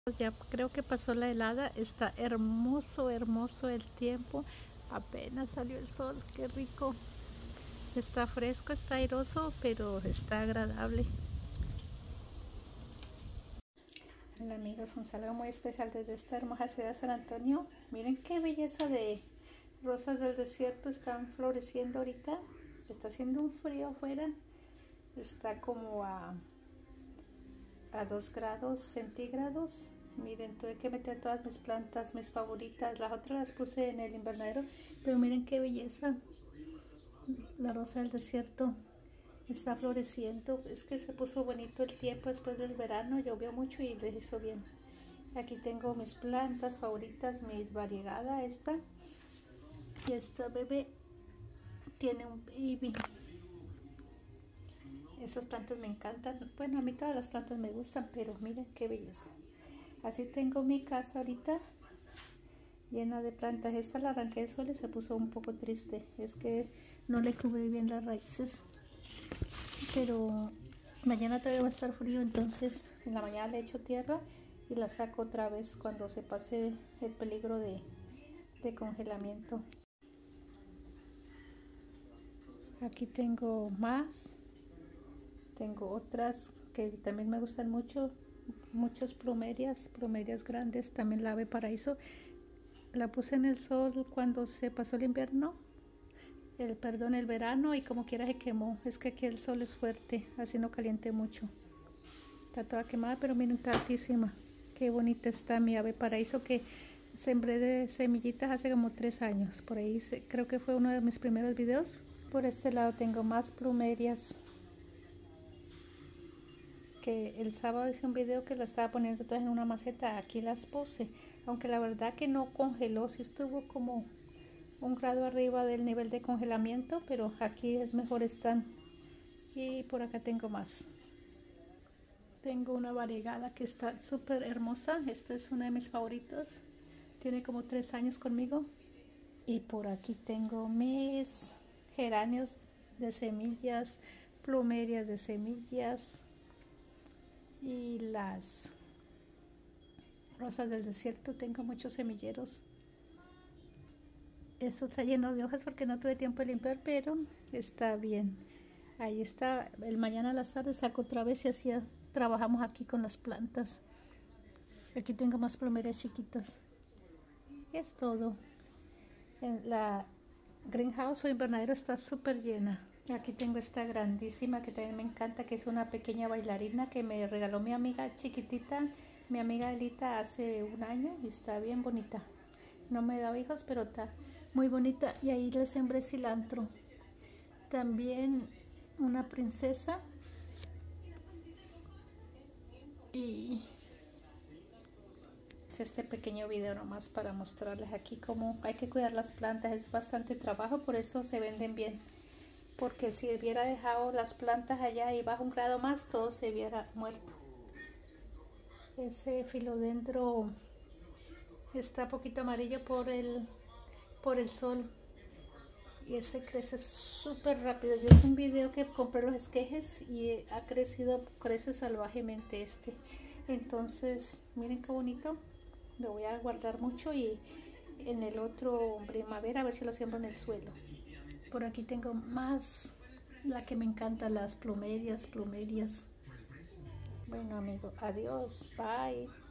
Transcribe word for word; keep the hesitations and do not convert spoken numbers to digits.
Pues ya creo que pasó la helada, está hermoso, hermoso el tiempo, apenas salió el sol, qué rico, está fresco, está airoso, pero está agradable. Hola amigos, un saludo muy especial desde esta hermosa ciudad de San Antonio. Miren qué belleza de rosas del desierto, están floreciendo ahorita, está haciendo un frío afuera, está como a, a dos grados centígrados. Miren, tuve que meter todas mis plantas, mis favoritas. Las otras las puse en el invernadero, pero miren qué belleza. La rosa del desierto está floreciendo. Es que se puso bonito el tiempo después del verano. Llovió mucho y les hizo bien. Aquí tengo mis plantas favoritas, mis variegada esta. Y esta bebé tiene un baby. Esas plantas me encantan. Bueno, a mí todas las plantas me gustan, pero miren qué belleza. Así tengo mi casa ahorita llena de plantas. Esta la arranqué del suelo y se puso un poco triste. Es que no le cubrí bien las raíces. Pero mañana todavía va a estar frío, entonces en la mañana le echo tierra y la saco otra vez cuando se pase el peligro de, de congelamiento. Aquí tengo más. Tengo otras que también me gustan mucho. Muchas plumerias, plumerias grandes, también la ave paraíso. La puse en el sol cuando se pasó el invierno, el perdón, el verano, y como quiera se quemó. Es que aquí el sol es fuerte, así no caliente mucho. Está toda quemada, pero miren, está altísima. Qué bonita está mi ave paraíso que sembré de semillitas hace como tres años. Por ahí se, creo que fue uno de mis primeros videos. Por este lado tengo más plumerias, que el sábado hice un video que lo estaba poniendo todas en una maceta. Aquí las puse, aunque la verdad que no congeló, sí estuvo como un grado arriba del nivel de congelamiento, pero aquí es mejor están. Y por acá tengo más. Tengo una variegada que está súper hermosa. Esta es una de mis favoritos, tiene como tres años conmigo. Y por aquí tengo mis geranios de semillas, plumerias de semillas y las rosas del desierto. Tengo muchos semilleros. Esto está lleno de hojas porque no tuve tiempo de limpiar, pero está bien. Ahí está. El mañana a las tardes saco otra vez y así trabajamos aquí con las plantas. Aquí tengo más plumerias chiquitas. Es todo. La greenhouse o invernadero está súper llena. Aquí tengo esta grandísima que también me encanta, que es una pequeña bailarina que me regaló mi amiga chiquitita, mi amiga Elita, hace un año, y está bien bonita. No me he dado hijos, pero está muy bonita. Y ahí le sembré cilantro. También una princesa. Y este pequeño video nomás para mostrarles aquí cómo hay que cuidar las plantas. Es bastante trabajo, por eso se venden bien, porque si hubiera dejado las plantas allá y bajo un grado más, todo se hubiera muerto. Ese filodendro está poquito amarillo por el por el sol y ese crece súper rápido. Yo hice un video que compré los esquejes y ha crecido, crece salvajemente este. Entonces miren qué bonito. Lo voy a guardar mucho y en el otro primavera a ver si lo siembro en el suelo. Por aquí tengo más, la que me encanta, las plumerias, plumerias. Bueno amigos, adiós, bye.